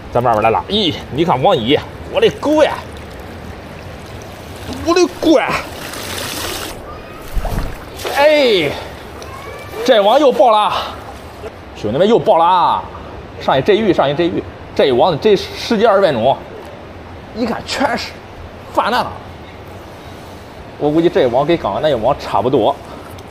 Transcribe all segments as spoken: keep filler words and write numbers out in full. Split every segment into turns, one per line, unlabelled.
在外面来了。咦，你看网一，我的狗呀！我的乖！哎，这网又爆了，兄弟们又爆了啊！上一这鱼，上一这鱼，这一网这十几二十分钟，一看全是泛滥了。我估计这一网跟刚刚那一网差不多。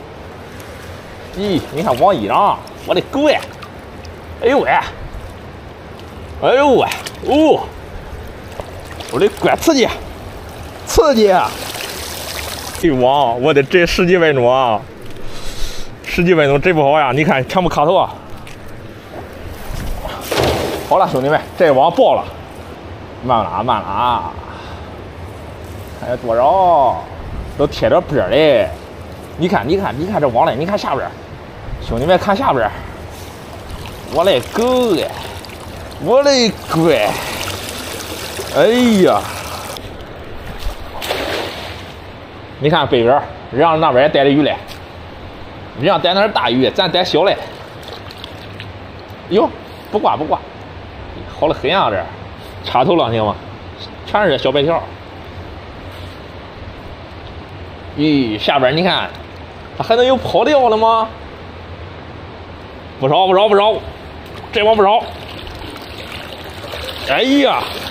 咦，你看网一上，我的狗呀！哎呦喂！哎呦喂！哦，我的乖，刺激，刺激！这网，我的这十几分钟啊，十几分钟真不好呀！你看，全部卡头啊！好了，兄弟们，这网爆了，慢了啊，慢了啊！看有多少，都贴着边嘞。你看，你看，你看这网嘞，你看下边，兄弟们看下边，我的狗呀！我的乖！哎呀！你看北边，人家那边也逮着鱼嘞，人家逮那是大鱼，咱逮小嘞。哟，不挂不挂，好的很啊！这插头了，行吗？全是小白条。咦，下边你看，它还能有跑掉的吗？不少不少不少，这网不少。哎呀！